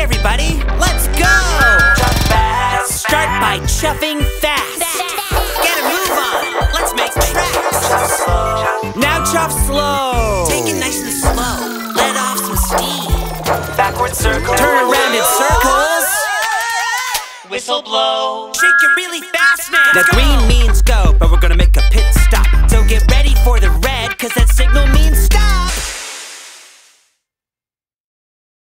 everybody, let's go! Chuff fast. Start by chuffing fast. Get a move on. Let's make tracks. Chuff slow. Now chuff slow. Take it nice and slow. Let off some steam. Backward circle. Turn around in circles. Whistle blow. Shake it really fast now. The green